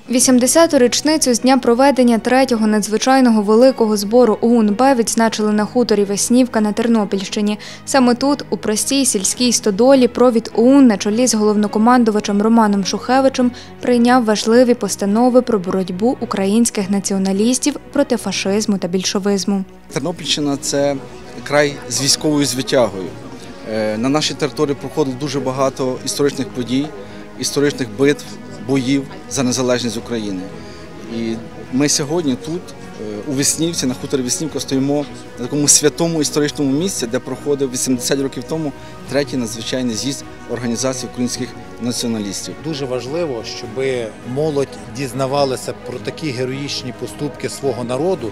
80-ту річницю з дня проведення третього надзвичайного великого збору ОУН-Б відзначили на хуторі Веснівка на Тернопільщині. Саме тут, у простій сільській стодолі, провід ОУН на чолі з головнокомандувачем Романом Шухевичем прийняв важливі постанови про боротьбу українських націоналістів проти фашизму та більшовизму. Тернопільщина – це край з військовою звитягою. На нашій території проходило дуже багато історичних подій, історичних битв, боїв за незалежність України. І ми сьогодні тут, у Веснівці, на хуторі Веснівка, стоїмо на такому святому історичному місці, де проходив 80 років тому третій надзвичайний з'їзд Організації українських націоналістів. Дуже важливо, щоб молодь дізнавалася про такі героїчні поступки свого народу,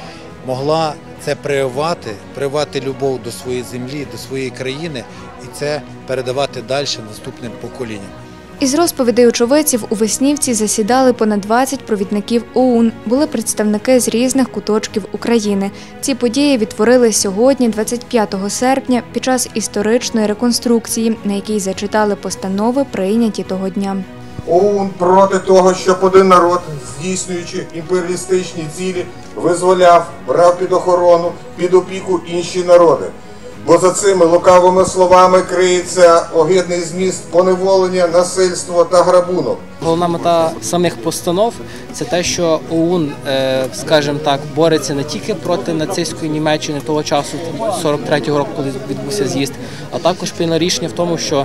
могла це прививати любов до своєї землі, до своєї країни і це передавати далі наступним поколінням. Із розповідей очевидців у Веснівці засідали понад 20 провідників ОУН. Були представники з різних куточків України. Ці події відтворили сьогодні, 25 серпня, під час історичної реконструкції, на якій зачитали постанови, прийняті того дня. ОУН проти того, щоб один народ, здійснюючи імперіалістичні цілі, визволяв, брав під охорону, під опіку інші народи. Бо за цими лукавими словами криється огидний зміст поневолення, насильство та грабунок. Головна мета самих постанов – це те, що ОУН, скажімо так, бореться не тільки проти нацистської Німеччини того часу, 43-го року, коли відбувся з'їзд, а також прийняло рішення в тому, що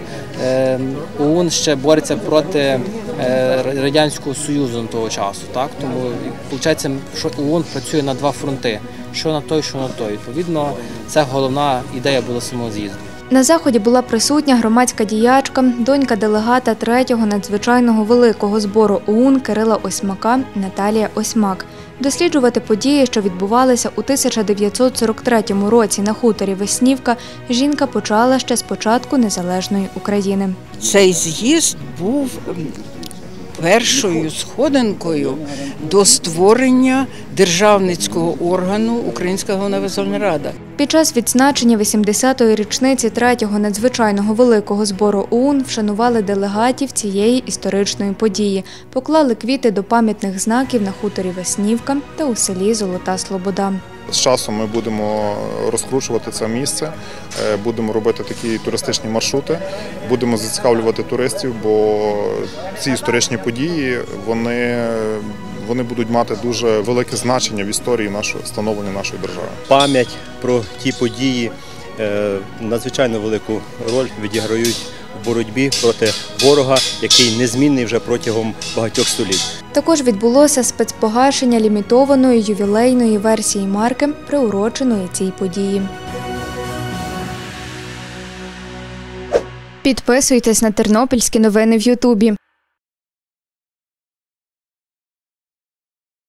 ОУН ще бореться проти Радянського Союзу того часу. Так? Тому виходить, що ОУН працює на два фронти – що на той, що на той. Відповідно, це головна ідея була самого з'їзду. На заході була присутня громадська діячка, донька делегата третього надзвичайного великого збору ОУН Кирила Осьмака Наталія Осьмак. Досліджувати події, що відбувалися у 1943 році на хуторі Веснівка, жінка почала ще з початку незалежної України. Цей з'їзд був першою сходинкою до створення державницького органу Українська Головна Рада. Під час відзначення 80-ї річниці третього надзвичайного великого збору ОУН вшанували делегатів цієї історичної події, поклали квіти до пам'ятних знаків на хуторі Веснівка та у селі Золота Слобода. З часом ми будемо розкручувати це місце, будемо робити такі туристичні маршрути, будемо зацікавлювати туристів, бо ці історичні події, вони будуть мати дуже велике значення в історії становлення нашої держави. Пам'ять про ті події надзвичайно велику роль відіграють в боротьбі проти ворога, який незмінний вже протягом багатьох століть. Також відбулося спецпогашення лімітованої ювілейної версії марки, приуроченої цій події. Підписуйтесь на Тернопільські новини в Ютубі.